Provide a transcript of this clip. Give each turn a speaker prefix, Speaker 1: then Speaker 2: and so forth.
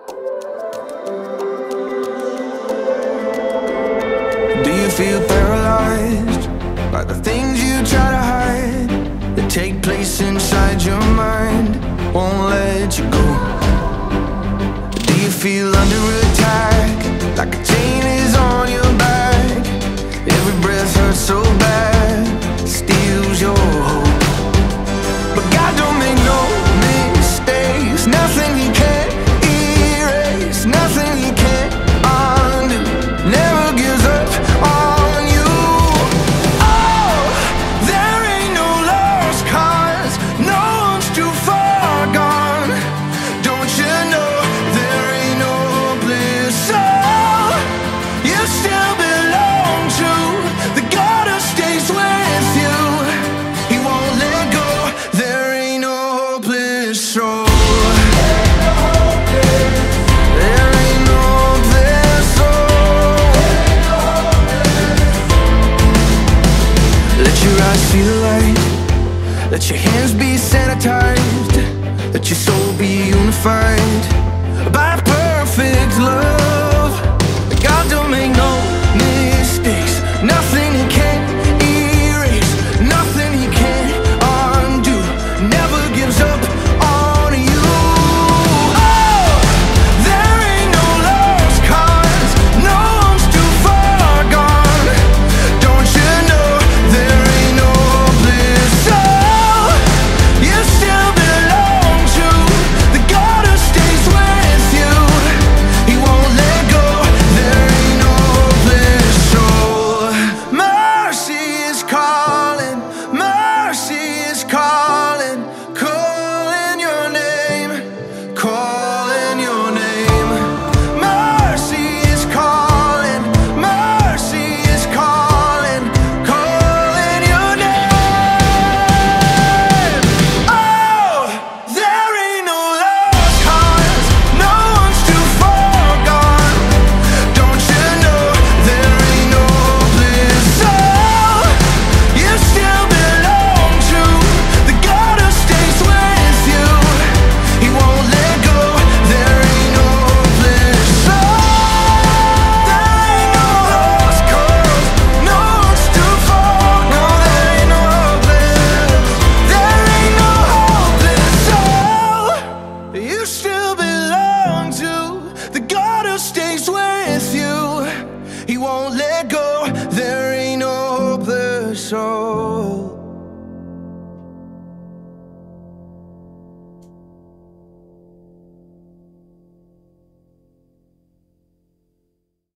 Speaker 1: Do you feel paralyzed by the things you try to hide that take place inside your mind, won't let you go? Do you feel under attack, like a chain is on your back? Every breath hurts so bad, steals your hope. But God don't make no mistakes, nothing He can't erase, nothing He can't undo, never gives up on you. Oh, there ain't no lost cause, no one's too far gone. Don't you know there ain't no hopeless soul? You still belong to the God who stays with you. He won't let go, there ain't no hopeless soul. There ain't no hopeless soul. Let your eyes see the light, let your hands be sanitized, let your soul be unified by